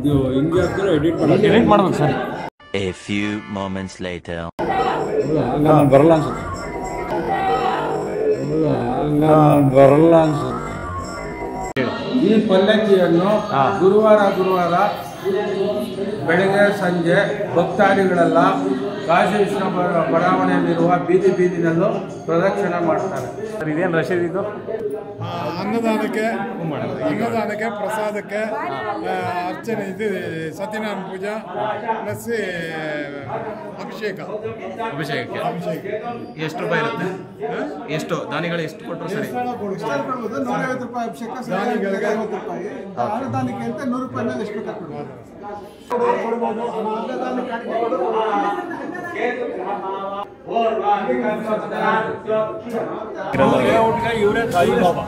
ನೀವು ಹಿಂಗೆ ಹಾಕ್ತಾರೆ ಎಡಿಟ್ ಮಾಡ್ಬೇಕು sir. A few moments later. ನಾನು ಬರಲ್ಲ ಅನ್ಸುತ್ತೆ. ಬರಲ್ಲ ಅನ್ಸುತ್ತೆ. ಈ ಪಲ್ಲಕ್ಕಿಯನ್ನು ಗುರುವಾರ ಬೆಳಗ್ಗೆ ಸಂಜೆ ಭಕ್ತಾದಿಗಳೆಲ್ಲ ಕಾಶಿ ವಿಶ್ವನಾಥ ಬಡಾವಣೆಯಲ್ಲಿರುವ ಬೀದಿನಲ್ಲೂ ಪ್ರದಕ್ಷಿಣೆ ಮಾಡ್ತಾರೆ. ಇದೇನು ರಶೀದ್ ಇದು? ಅನ್ನದಾನಕ್ಕೆ ಪ್ರಸಾದಕ್ಕೆ ಅರ್ಚನೆ, ಇದು ಸತ್ಯನಾರಾಯಣ ಪೂಜಾ ಪ್ಲಸ್ ಅಭಿಷೇಕಕ್ಕೆ ಎಷ್ಟು ರೂಪಾಯಿ ಇರುತ್ತೆ? ಎಷ್ಟು ದಾನಿಗಳು ಎಷ್ಟು ಕೊಟ್ಟರು ಸರಿ? 150 ರೂಪಾಯಿ ಅಭಿಷೇಕ, ದಾನಿಗಳಿಗೆ 50 ರೂಪಾಯಿ, ಅನ್ನದಾನಕ್ಕೆ ಅಂತ 100 ರೂಪಾಯಿ ಮೇಲೆ ಎಷ್ಟು ಕೊಡ್ಬೋದು. ಇವರೇ ಸಾಯಿ ಬಾಬಾ.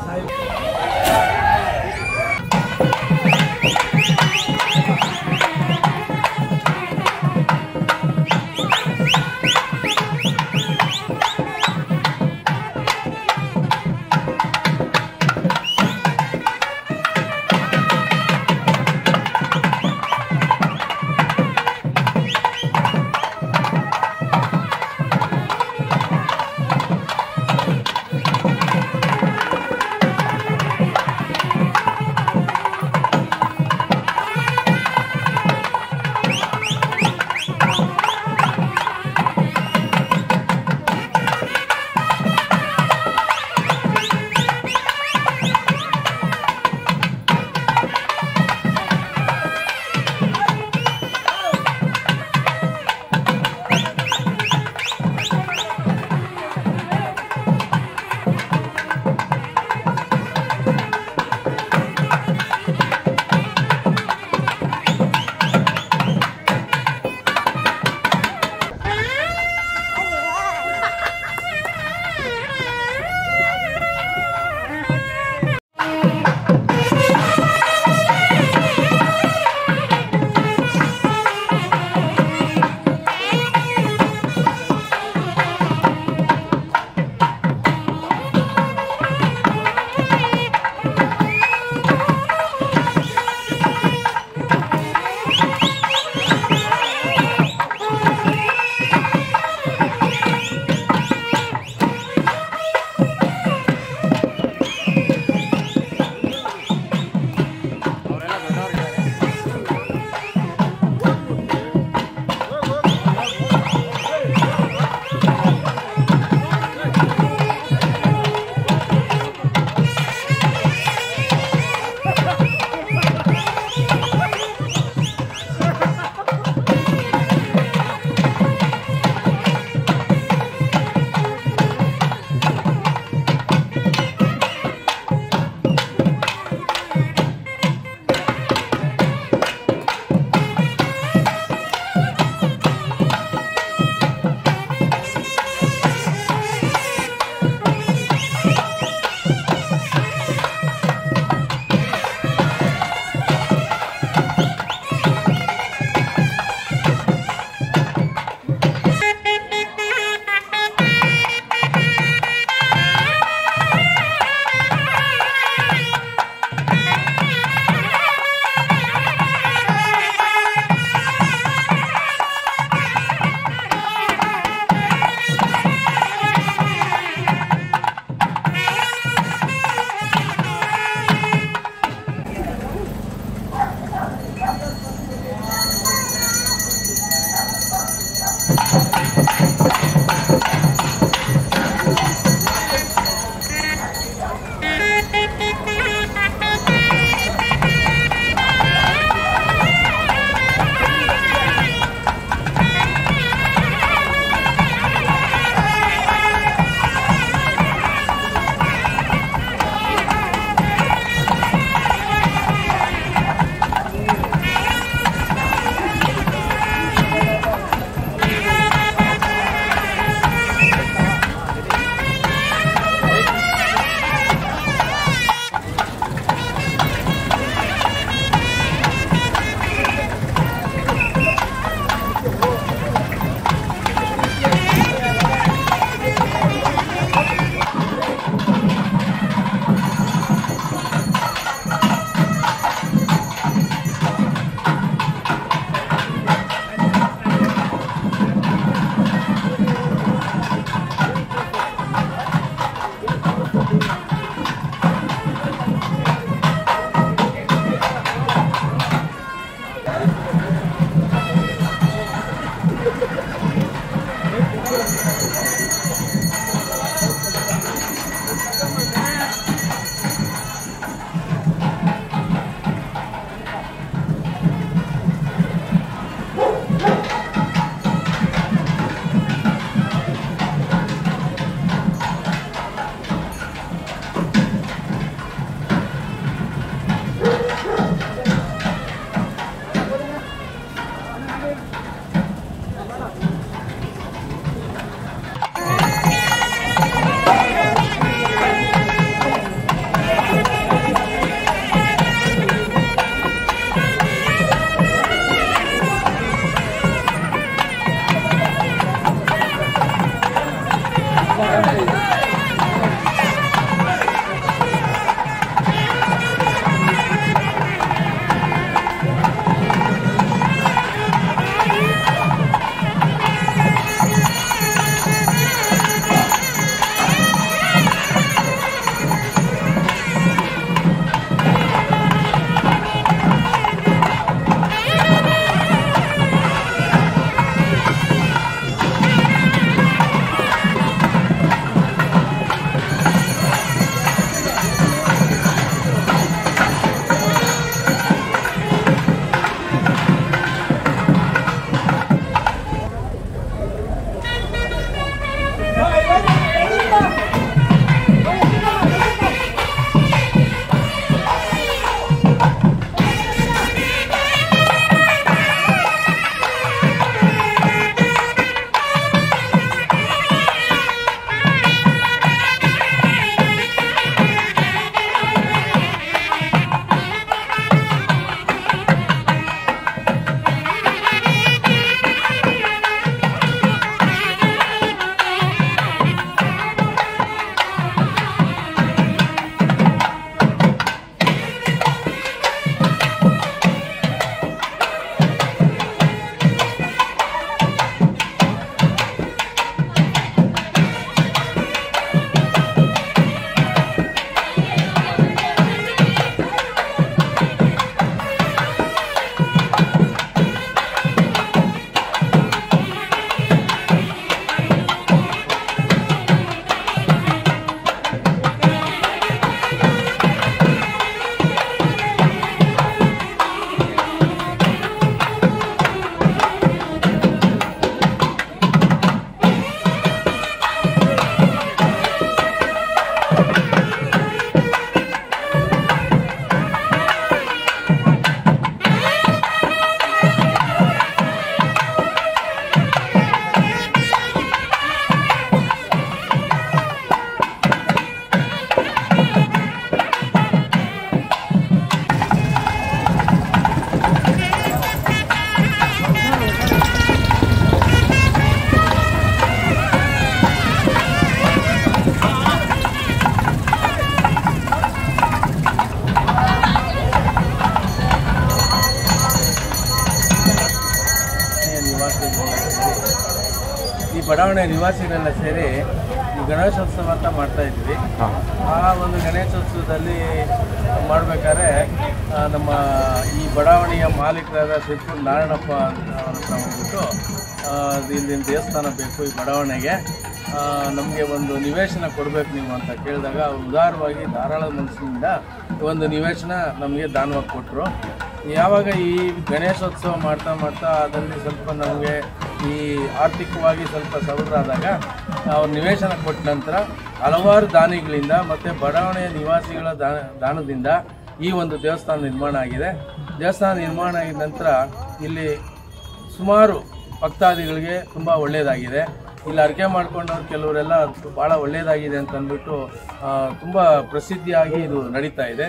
ಬಡಾವಣೆ ನಿವಾಸಿಗಳೆಲ್ಲ ಸೇರಿ ಈ ಗಣೇಶೋತ್ಸವ ಅಂತ ಮಾಡ್ತಾ ಇದ್ವಿ. ಆ ಒಂದು ಗಣೇಶೋತ್ಸವದಲ್ಲಿ ಮಾಡಬೇಕಾದ್ರೆ ನಮ್ಮ ಈ ಬಡಾವಣೆಯ ಮಾಲೀಕರಾದ ಸಿರ್ಪುರ್ ನಾರಾಯಣಪ್ಪ ಹತ್ರ ಹೋಗ್ಬಿಟ್ಟು ಇಲ್ಲಿನ ದೇವಸ್ಥಾನ ಬೇಕು ಈ ಬಡಾವಣೆಗೆ, ನಮಗೆ ಒಂದು ನಿವೇಶನ ಕೊಡಬೇಕು ನೀವು ಅಂತ ಕೇಳಿದಾಗ ಅವ್ರು ಉದಾರವಾಗಿ ಧಾರಾಳ ಮನಸ್ಸಿನಿಂದ ಒಂದು ನಿವೇಶನ ನಮಗೆ ದಾನವಾಗಿ ಕೊಟ್ಟರು. ಯಾವಾಗ ಈ ಗಣೇಶೋತ್ಸವ ಮಾಡ್ತಾ ಮಾಡ್ತಾ ಅದರಲ್ಲಿ ಸ್ವಲ್ಪ ನಮಗೆ ಈ ಆರ್ಥಿಕವಾಗಿ ಸ್ವಲ್ಪ ಸಬಲರಾದಾಗ ಅವ್ರು ನಿವೇಶನ ಕೊಟ್ಟ ನಂತರ ಹಲವಾರು ದಾನಿಗಳಿಂದ ಮತ್ತು ಬಡಾವಣೆಯ ನಿವಾಸಿಗಳ ದಾನದಿಂದ ಈ ಒಂದು ದೇವಸ್ಥಾನ ನಿರ್ಮಾಣ ಆಗಿದೆ. ದೇವಸ್ಥಾನ ನಿರ್ಮಾಣ ಆಗಿದ ನಂತರ ಇಲ್ಲಿ ಸುಮಾರು ಭಕ್ತಾದಿಗಳಿಗೆ ತುಂಬ ಒಳ್ಳೆಯದಾಗಿದೆ. ಇಲ್ಲಿ ಅರ್ಕೆ ಮಾಡ್ಕೊಂಡವ್ರು ಕೆಲವರೆಲ್ಲ ಭಾಳ ಒಳ್ಳೆಯದಾಗಿದೆ ಅಂತ ಅಂದ್ಬಿಟ್ಟು ತುಂಬ ಪ್ರಸಿದ್ಧಿಯಾಗಿ ಇದು ನಡೀತಾ ಇದೆ.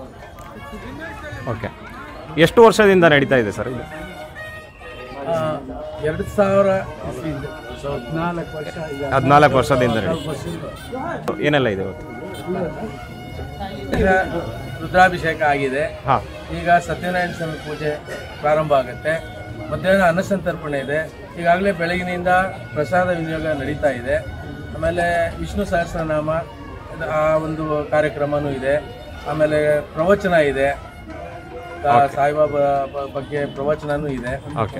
ಓಕೆ, ಎಷ್ಟು ವರ್ಷದಿಂದ ನಡೀತಾ ಇದೆ ಸರ್ ಇದು? 14 ವರ್ಷದಿಂದ ಏನೆಲ್ಲ ಇದೆ ಇವತ್ತು? ಈಗ ರುದ್ರಾಭಿಷೇಕ ಆಗಿದೆ. ಈಗ ಸತ್ಯನಾರಾಯಣ ಸ್ವಾಮಿ ಪೂಜೆ ಪ್ರಾರಂಭ ಆಗುತ್ತೆ. ಮಧ್ಯಾಹ್ನ ಅನ್ನಸಂತರ್ಪಣೆ ಇದೆ. ಈಗಾಗಲೇ ಬೆಳಗಿನಿಂದ ಪ್ರಸಾದ ವಿನಿಯೋಗ ನಡೀತಾ ಇದೆ. ಆಮೇಲೆ ವಿಷ್ಣು ಸಹಸ್ರನಾಮ ಆ ಒಂದು ಕಾರ್ಯಕ್ರಮನೂ ಇದೆ. ಆಮೇಲೆ ಪ್ರವಚನ ಇದೆ, ಸಾಯಿಬಾಬಾ ಬಗ್ಗೆ ಪ್ರವಚನನೂ ಇದೆ.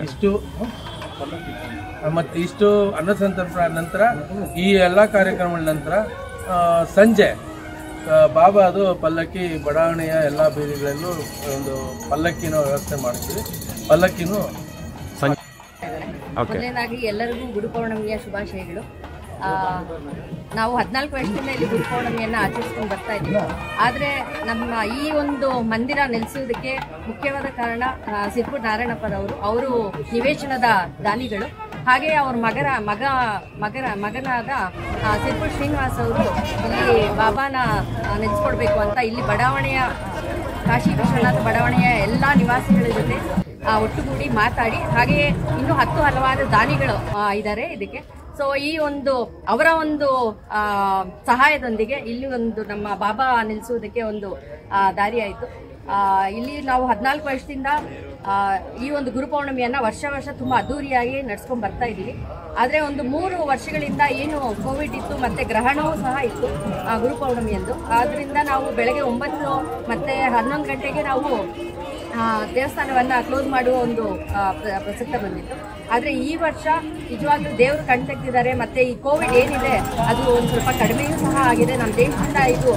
ಇಷ್ಟು ಅನ್ನಸಂತರ್ಪಣೆ ನಂತರ ಈ ಎಲ್ಲ ಕಾರ್ಯಕ್ರಮಗಳ ನಂತರ ಸಂಜೆ ಬಾಬಾ ಅದು ಪಲ್ಲಕ್ಕಿ ಬಡಾವಣೆಯ ಎಲ್ಲ ಬೀದಿಗಳಲ್ಲೂ ಒಂದು ಪಲ್ಲಕ್ಕಿನ ವ್ಯವಸ್ಥೆ ಮಾಡ್ತೀವಿ. ಪಲ್ಲಕ್ಕಿನೂ ಮೊದಲನೇದಾಗಿ ಎಲ್ಲರಿಗೂ ಗುರುಪೌರ್ಣಮಿಯ ಶುಭಾಶಯಗಳು. ನಾವು 14 ವರ್ಷದಿಂದ ಇಲ್ಲಿ ಗುರುಪೌರ್ಣಮಿಯನ್ನು ಆಚರಿಸ್ಕೊಂಡು ಬರ್ತಾ ಇದ್ದೀವಿ. ಆದರೆ ನಮ್ಮ ಈ ಒಂದು ಮಂದಿರ ನೆಲೆಸೋದಕ್ಕೆ ಮುಖ್ಯವಾದ ಕಾರಣ ಸಿರ್ಪುರ್ ನಾರಾಯಣಪ್ಪರವರು. ಅವರು ನಿವೇಶನದ ದಾನಿಗಳು. ಹಾಗೆ ಅವ್ರ ಮಗನಾದ ಸಿರ್ಪುರ್ ಶ್ರೀನಿವಾಸ್ ಅವರು ಇಲ್ಲಿ ಬಾಬಾನ ನೆಲೆಸ್ಕೊಡ್ಬೇಕು ಅಂತ ಇಲ್ಲಿ ಬಡಾವಣೆಯ ಕಾಶಿ ವಿಶ್ವನಾಥ ಬಡಾವಣೆಯ ಎಲ್ಲ ನಿವಾಸಿಗಳ ಜೊತೆ ಒಟ್ಟುಗೂಡಿ ಮಾತಾಡಿ, ಹಾಗೆಯೇ ಇನ್ನೂ ಹಲವಾರು ದಾನಿಗಳು ಇದ್ದಾರೆ ಇದಕ್ಕೆ. ಸೊ ಈ ಒಂದು ಅವರ ಒಂದು ಸಹಾಯದೊಂದಿಗೆ ಇಲ್ಲಿ ಒಂದು ನಮ್ಮ ಬಾಬಾ ನಿಲ್ಲಿಸುವುದಕ್ಕೆ ಒಂದು ದಾರಿ ಆಯಿತು. ಇಲ್ಲಿ ನಾವು 14 ವರ್ಷದಿಂದ ಈ ಒಂದು ಗುರುಪೌರ್ಣಮಿಯನ್ನು ವರ್ಷ ತುಂಬ ಅದ್ದೂರಿಯಾಗಿ ನಡ್ಸ್ಕೊಂಡು ಬರ್ತಾ ಇದ್ದೀವಿ. ಆದರೆ ಒಂದು 3 ವರ್ಷಗಳಿಂದ ಏನು ಕೋವಿಡ್ ಇತ್ತು ಮತ್ತು ಗ್ರಹಣವೂ ಸಹ ಇತ್ತು ಗುರುಪೌರ್ಣಮಿಯಂದು. ಆದ್ದರಿಂದ ನಾವು ಬೆಳಗ್ಗೆ 9 ಮತ್ತು 11 ಗಂಟೆಗೆ ನಾವು ದೇವಸ್ಥಾನವನ್ನು ಕ್ಲೋಸ್ ಮಾಡುವ ಒಂದು ಪ್ರಸಕ್ತ ಬಂದಿತ್ತು. ಆದರೆ ಈ ವರ್ಷ ನಿಜವಾಗ್ಲೂ ದೇವರು ಕಣ್ತೆಗ್ದಿದ್ದಾರೆ. ಮತ್ತು ಈ ಕೋವಿಡ್ ಏನಿದೆ ಅದು ಒಂದು ಸ್ವಲ್ಪ ಕಡಿಮೆಯೂ ಸಹ ಆಗಿದೆ. ನಮ್ಮ ದೇಶದಿಂದ ಇದು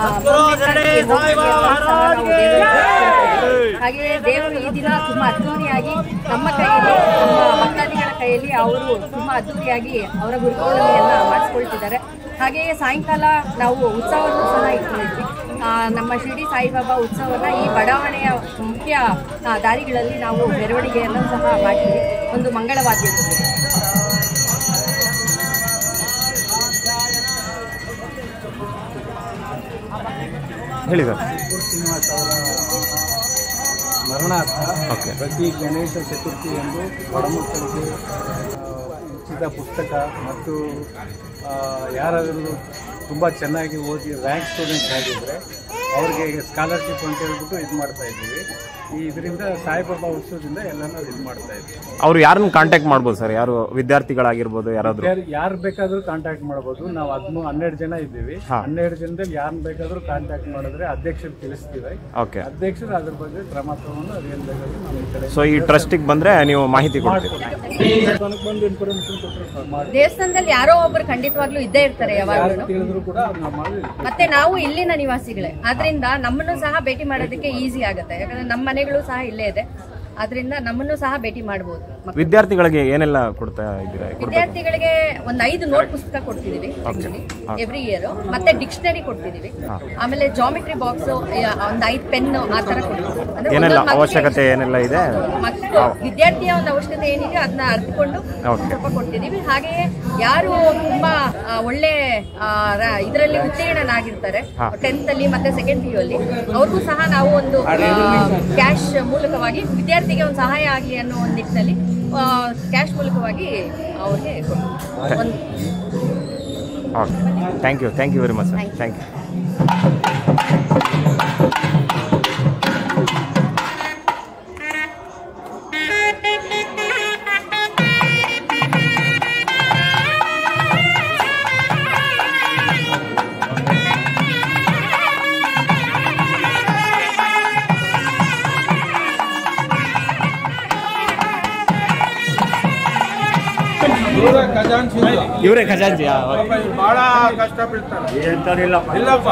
ಹಾಗೆಯೇ ದೇವರು ಈ ದಿನ ತುಂಬ ಅದ್ದೂರಿಯಾಗಿ ನಮ್ಮ ಕೈಯಲ್ಲಿ, ನಮ್ಮ ಭಕ್ತಾದಿಗಳ ಕೈಯಲ್ಲಿ ಅವರು ತುಂಬ ಅದ್ದೂರಿಯಾಗಿ ಅವರ ಗುರುಪೌರ್ಣಮಿಯನ್ನು ಮಾಡಿಸ್ಕೊಳ್ತಿದ್ದಾರೆ. ಹಾಗೆಯೇ ಸಾಯಂಕಾಲ ನಾವು ಉತ್ಸವವನ್ನು ಸಹ ಇಟ್ಕೊಂಡಿದ್ವಿ. ನಮ್ಮ ಶಿರ್ಡಿ ಸಾಯಿಬಾಬಾ ಉತ್ಸವವನ್ನು ಈ ಬಡಾವಣೆಯ ಮುಖ್ಯ ದಾರಿಗಳಲ್ಲಿ ನಾವು ಮೆರವಣಿಗೆಯನ್ನು ಸಹ ಮಾಡ್ತೀವಿ. ಒಂದು ಮಂಗಳವಾದ್ಯ ಹೇಳಿ ಸರ್. ಶ್ರೀನಿವಾಸ್ ಅವರ ಸ್ಮರಣಾರ್ಥ ಪ್ರತಿ ಗಣೇಶ ಚತುರ್ಥಿಯಂದು ಬಡಮಕ್ಕಳಿಗೆ ಉಚಿತ ಪುಸ್ತಕ ಮತ್ತು ಯಾರಾದರೂ ತುಂಬ ಚೆನ್ನಾಗಿ ಓದಿ ರ್ಯಾಂಕ್ ಸ್ಟೂಡೆಂಟ್ಸ್ ಆಗಿದ್ದರೆ ಅವ್ರಿಗೆ ಸ್ಕಾಲರ್ಶಿಪ್ ಅಂತ ಹೇಳ್ಬಿಟ್ಟು ಇದು ಮಾಡ್ತಾ ಇದ್ದೀವಿ. ಇದರಿಂದ ಸಾಯಿಬಾಬಾ ಉತ್ಸವದಿಂದ ಎಲ್ಲನೂ ಇದು ಮಾಡ್ತಾ ಇದ್ದೀವಿ. ಅವರು ಯಾರನ್ನು ಕಾಂಟ್ಯಾಕ್ಟ್ ಮಾಡ್ಬೋದು ಸರ್? ಯಾರು ವಿದ್ಯಾರ್ಥಿಗಳಾಗಿರ್ಬೋದು, ಯಾರು ಬೇಕಾದರೂ ಕಾಂಟ್ಯಾಕ್ಟ್ ಮಾಡ್ಬೋದು. ನಾವು 12 ಜನ ಇದ್ದೀವಿ. 12 ಜನದಲ್ಲಿ ಯಾರನ್ನ ಬೇಕಾದರೂ ಕಾಂಟ್ಯಾಕ್ಟ್ ಮಾಡಿದ್ರೆ ಅಧ್ಯಕ್ಷರು ತಿಳಿಸ್ತೀವಿ. ಅಧ್ಯಕ್ಷರು ಅದ್ರ ಬಗ್ಗೆ ಕ್ರಮ ತಗೊಂಡು ಅದೇನು ಬೇಕಾದ್ರೂ ನಮ್ಮ ಈ ಕಡೆ. ಸೊ ಈ ಟ್ರಸ್ಟಿಗೆ ಬಂದ್ರೆ ನೀವು ಮಾಹಿತಿ ಕೊಡ್ತೀವಿ. ಬಂದು ಇನ್ಫಾರ್ಮೇಶನ್ ಕೊಟ್ಟರೆ ದೇವಸ್ಥಾನದಲ್ಲಿ ಯಾರೋ ಒಬ್ಬರು ಖಂಡಿತವಾಗ್ಲೂ ಇದ್ದೇ ಇರ್ತಾರೆ ಯಾವಾಗಲೂ. ತಿಳಿದ್ರು ಕೂಡ ನಾವು ಮಾಡಿ. ಮತ್ತೆ ನಾವು ಇಲ್ಲಿನ ನಿವಾಸಿಗಳೇ ಆದ್ರಿಂದ ನಮ್ಮನ್ನು ಸಹ ಭೇಟಿ ಮಾಡೋದಕ್ಕೆ ಈಸಿ ಆಗುತ್ತೆ. ಯಾಕಂದ್ರೆ ನಮ್ಮ ಮನೆಗಳು ಸಹ ಇಲ್ಲೇ ಇದೆ. ಆದ್ರಿಂದ ನಮ್ಮನ್ನು ಸಹ ಭೇಟಿ ಮಾಡಬಹುದು. ವಿದ್ಯಾರ್ಥಿಗಳಿಗೆ ಏನೆಲ್ಲ ಕೊಡ್ತಾ ಇದ್ದೀರಾ? ವಿದ್ಯಾರ್ಥಿಗಳಿಗೆ ಒಂದು 5 ನೋಟ್ ಪುಸ್ತಕ ಕೊಡ್ತಿದೀವಿ ಎವ್ರಿ ಇಯರ್. ಮತ್ತೆ ಡಿಕ್ಷನರಿ ಕೊಡ್ತಿದೀವಿ. ಆಮೇಲೆ ಜಾಮಿಟ್ರಿ ಬಾಕ್ಸ್, ಒಂದು 5 ಪೆನ್ ಆ ತರ ಕೊಡ್ತೀವಿ. ಏನೆಲ್ಲ ಅವಶ್ಯಕತೆ ಏನೆಲ್ಲ ಇದೆ ವಿದ್ಯಾರ್ಥಿಯ ಒಂದು ಅವಶ್ಯಕತೆ ಏನಿದೆ ಅದನ್ನ ಅರ್ಥಕೊಂಡು ಸ್ವಲ್ಪ ಕೊಡ್ತಿದೀವಿ. ಹಾಗೆಯೇ ಯಾರು ತುಂಬಾ ಒಳ್ಳೆ ಇದರಲ್ಲಿ ಉತ್ತೀರ್ಣನಾಗಿರ್ತಾರೆ 10th ಅಲ್ಲಿ ಮತ್ತೆ 2nd PU ಅಲ್ಲಿ, ಅವ್ರಿಗೂ ಸಹ ನಾವು ಒಂದು ಕ್ಯಾಶ್ ಮೂಲಕವಾಗಿ ವಿದ್ಯಾರ್ಥಿಗೆ ಒಂದು ಸಹಾಯ ಆಗಲಿ ಅನ್ನೋ ಒಂದು ನಿಟ್ಟಿನಲ್ಲಿ ಕ್ಯಾಶ್ ಮೂಲಕವಾಗಿ ಅವ್ರಿಗೆ thank you very much sir. Thank you. ಇವರೇ ಖಜಾಂಚಿ ಬಹಳ ಕಷ್ಟ ಬೀಳ್ತಾರೆ. ಇಲ್ಲಪ್ಪ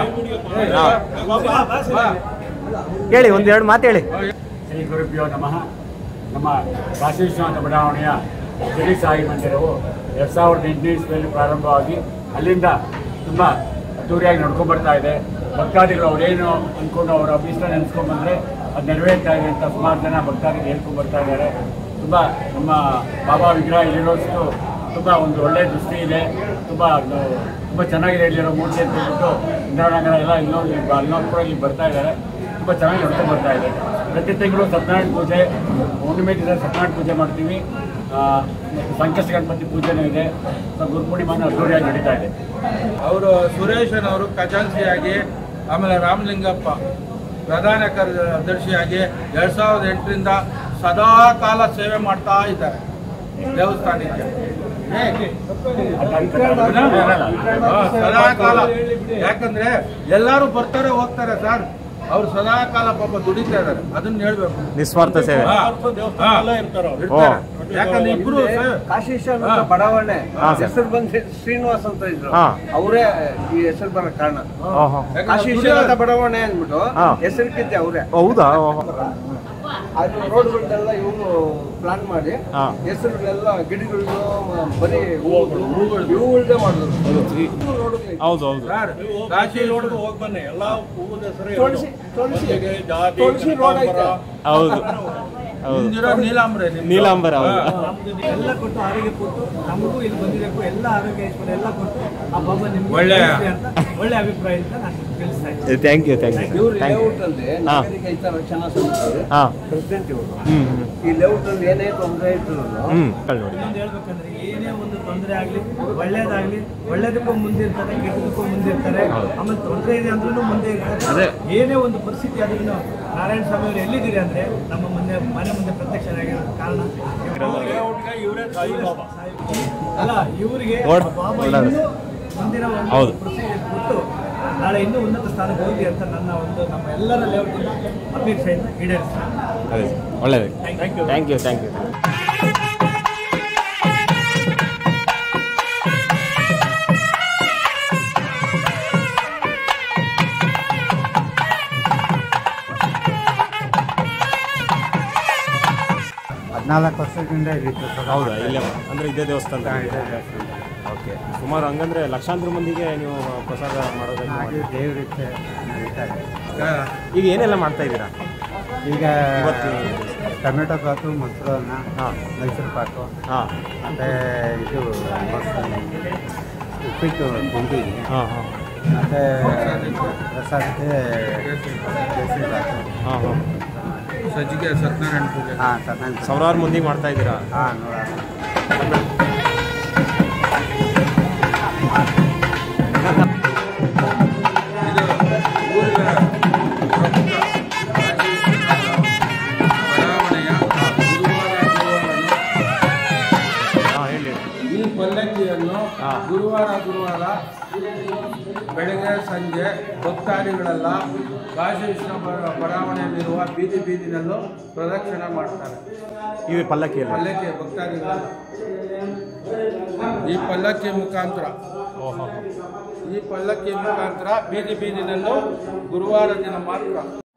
ಹೇಳಿ, ಒಂದೆರಡು ಮಾತು ಹೇಳಿ. ಶ್ರೀ ಗುರುಭ್ಯೋ ನಮಃ. ನಮ್ಮ ಕಾಶಿ ವಿಶ್ವನಾಥ ಬಡಾವಣೆಯ ಶ್ರೀ ಸಾಯಿ ಮಂದಿರವು 2008ನೇ ಇಸ್ವಿಯಲ್ಲಿ ಪ್ರಾರಂಭವಾಗಿ ಅಲ್ಲಿಂದ ತುಂಬ ಅದ್ದೂರಿಯಾಗಿ ನಡ್ಕೊಂಡ್ಬರ್ತಾ ಇದೆ. ಭಕ್ತಾದಿಗಳು ಅವರೇನು ಅಂದ್ಕೊಂಡು ಅವರ ಅಭೀಷ್ಟ ನೆನೆಸ್ಕೊಂಡ್ಬಂದರೆ ಅದು ನೆರವೇರ್ತಾ ಇದೆ ಅಂತ ಸುಮಾರು ಜನ ಭಕ್ತಾದಿಗಳು ಹೇಳ್ಕೊಂಡ್ಬರ್ತಾ ಇದ್ದಾರೆ. ತುಂಬ ನಮ್ಮ ಬಾಬಾ ವಿಗ್ರಹ ಇಲ್ಲಿರೋಷ್ಟು ತುಂಬ ಒಂದು ಒಳ್ಳೆಯ ದೃಷ್ಟಿ ಇದೆ. ತುಂಬ ಚೆನ್ನಾಗಿದೆ ಇಲ್ಲಿರೋ ಮೂರ್ತಿ ಅಂತ ಹೇಳ್ಬಿಟ್ಟು ಇಂದಿರಾನಗರ ಎಲ್ಲ ಅಲ್ಲೋರು ಕೂಡ ಇಲ್ಲಿ ಬರ್ತಾ ಇದ್ದಾರೆ. ತುಂಬ ಚೆನ್ನಾಗಿ ನಡ್ಕೊಂಡು ಬರ್ತಾ ಇದೆ. ಪ್ರತಿ ತಿಂಗಳು ಸತ್ಯನಾರಾಯಣ ಪೂಜೆ, ಹುಣ್ಣಿಮೆ ದಿನ ಸತ್ಯನಾರಾಯಣ ಪೂಜೆ ಮಾಡ್ತೀವಿ. ಮತ್ತು ಸಂಕಷ್ಟ ಗಣಪತಿ ಪೂಜೆನೂ ಇದೆ. ಗುರುಪೂರ್ಣಿಮಾನು ಅದ್ದೂರಿಯಾಗಿ ನಡೀತಾ ಇದೆ. ಅವರು ಸುರೇಶನವರು ಖಜಾನ್ಸಿಯಾಗಿ, ಆಮೇಲೆ ರಾಮಲಿಂಗಪ್ಪ ಪ್ರಧಾನ ಕಾರ್ಯದರ್ಶಿಯಾಗಿ 2008ರಿಂದ ಸದಾ ಕಾಲ ಸೇವೆ ಮಾಡ್ತಾ ಇದ್ದಾರೆ ದೇವಸ್ಥಾನಕ್ಕೆ. ಸದಾ ಕಾಲ, ಯಾಕಂದ್ರೆ ಎಲ್ಲರೂ ಬರ್ತಾರೆ ಹೋಗ್ತಾರೆ ಸರ್, ಅವ್ರು ಸದಾ ಕಾಲ ಪಾಪ ದುಡಿತಾ ಇದ್ದಾರೆ. ಅದನ್ನ ಹೇಳ್ಬೇಕು, ನಿಸ್ವಾರ್ಥ ಸೇವೆ. ಯಾಕಂದ್ರೆ ಇಬ್ರು ಕಾಶಿ ವಿಶ್ವನಾಥ ಬಡಾವಣೆ ಹೆಸರು ಬಂದು ಶ್ರೀನಿವಾಸ್ ಅಂತ ಇದ್ರು, ಅವರೇ ಈ ಹೆಸರು ಬರೋ ಕಾರಣ. ಕಾಶಿ ವಿಶ್ವನಾಥ ಬಡಾವಣೆ ಅಂದ್ಬಿಟ್ಟು ಹೆಸರಿಟ್ಟಿದ್ದೆ ಅವರೇ. ಹೌದಾ? ಅದು ರೋಡ್ಗಳನ್ನೆಲ್ಲ ಇವರು ಪ್ಲಾನ್ ಮಾಡಿ ಹೆಸರುಗಳೆಲ್ಲ ಗಿಡಗಳು ಬರೀ ಹೂಗಳನ್ನೇ ಮಾಡಿದ್ರು. ಹೌದು ಹೌದು. ಕಾಶಿ ರೋಡ್ ಹೋಗಿ ಬನ್ನಿ, ಎಲ್ಲ ಹೂವಿನ ಹೆಸರು ತುಳಸಿ ರೋಡ್ ಐತೆ. ಹೌದು ಹೌದು. ನೀಲಾಂಬರ. ಎಲ್ಲ ಕೊಟ್ಟು ಆರೋಗ್ಯ ಕೊಟ್ಟು ನಮಗೂ ಇಲ್ಲಿ ಬಂದಿರಬೇಕು, ಎಲ್ಲ ಆರೋಗ್ಯ ಐಶ್ವರ್ಯ ಎಲ್ಲ ಕೊಟ್ಟು ಆ ಬಾಬಾ ನಿಮ್ಗೆ ಒಳ್ಳೆ ಅಭಿಪ್ರಾಯ ಅಂತ ನಾನು ತಿಳಿಸ್ತಾ ಇದ್ದೀನಿ. Thank you thank you. ಇವ್ರು ಲೇಔಟ್ ಅಲ್ಲಿ ನಾಗರಿಕ ಹಿತ ರಕ್ಷಣಾ ಸಮಿತಿ ಪ್ರೆಸಿಡೆಂಟ್ ಇವರು. ಈ ಲೇಔಟ್ ಅಲ್ಲಿ ಏನೇ ತೊಂದರೆ ಇದ್ರು ಇನ್ನೊಂದು ಹೇಳ್ಬೇಕಂದ್ರೆ ಏನೇ ಒಂದು ತೊಂದರೆ ಆಗ್ಲಿ, ಒಳ್ಳೇದಾಗ್ಲಿ, ಒಳ್ಳೇದಕ್ಕೂ ಮುಂದೆ ಇರ್ತಾರೆ, ಕೆಟ್ಟದಕ್ಕೂ ಮುಂದೆ ಇರ್ತಾರೆ. ಆಮೇಲೆ ತೊಂದರೆ ಇದೆ ಅಂದ್ರೂ ಮುಂದೆ ಇರ್ತಾರೆ. ಏನೇ ಒಂದು ಪರಿಸ್ಥಿತಿ ಆದ್ರೂ ನಾರಾಯಣ ಸ್ವಾಮಿ ಅವರು ಎಲ್ಲಿದ್ದೀರಿ ಅಂದ್ರೆ ನಮ್ಮ ಮನೆ ಮುಂದೆ ಪ್ರತ್ಯಕ್ಷರಾಗಿರೋ ಕಾರಣ ಇವರೇ ಸಾಯಿ ಬಾಬಾ. ಅಲ್ಲ, ಇವರಿಗೆ ಬಾಬಾ ಇನ್ನೂ ಮುಂದಿನ ಒಂದು ಪ್ರಸಿದ್ಧಿ ಕೊಟ್ಟು ನಾಳೆ ಇನ್ನೂ ಉನ್ನತ ಸ್ಥಾನಕ್ಕೆ ಹೋಗಿ ಅಂತ ನಮ್ಮ ಎಲ್ಲರ ಲೇಔಟಿನ ಅಪೇಕ್ಷೆಯನ್ನು ಈಡೇರಿಸ್ತಾರೆ. ಒಳ್ಳೆಯದು. Thank you thank you. ಹದಿನಾಲ್ಕು ವರ್ಷದಿಂದ ಇಲ್ಲಿತ್ತು. ಹೌದಾ? ಇಲ್ಲೇ ಅಂದರೆ ಇದೇ ದೇವಸ್ಥಾನ. ಓಕೆ. ಸುಮಾರು ಹಂಗಂದ್ರೆ ಲಕ್ಷಾಂತರ ಮಂದಿಗೆ ನೀವು ಪ್ರಸಾದ ಮಾಡೋದಾಗಿ ದೇವರಿತ್ತೆ ನಡೀತಾರೆ. ಈಗ ಏನೆಲ್ಲ ಮಾಡ್ತಾ ಇದ್ದೀರಾ ಈಗ? ಟೊಮೆಟೊ ಬಾತು, ಮೊಸರನ್ನ, ಮೈಸೂರು ಪಾಕು, ಮತ್ತು ಇದು ಉಪ್ಪಿಟ್ಟು ತಿಂಡಿ, ಮತ್ತು ಪ್ರಸಾದಕ್ಕೆ ಕೇಸರಿ ಬಾತು, ಸಜ್ಜಿಗೆ ಸತ್ಯನಾರಾಯಣ ಪೂಜೆ. ಸತ್ಯನಾರಾಯಣ ಸಾವಿರಾರು ಮಂದಿಗೆ ಮಾಡ್ತಾ ಇದ್ದೀರಾ? ಈ ಪಲ್ಲಕ್ಕಿಯನ್ನು ಗುರುವಾರ ಬೆಳಗ್ಗೆ ಸಂಜೆ ಭಕ್ತಾದಿಗಳೆಲ್ಲ ಕಾಶಿ ವಿಶ್ವ ಬಡಾವಣೆಯಲ್ಲಿರುವ ಬೀದಿನಲ್ಲೂ ಪ್ರದಕ್ಷಿಣೆ ಮಾಡ್ತಾರೆ. ಇವೆ ಪಲ್ಲಕ್ಕಿ ಭಕ್ತಾದಿಗಳೆಲ್ಲ ಈ ಪಲ್ಲಕ್ಕಿ ಮುಖಾಂತರ ಬೀದಿನಲ್ಲೂ ಗುರುವಾರ ದಿನ ಮಾತ್ರ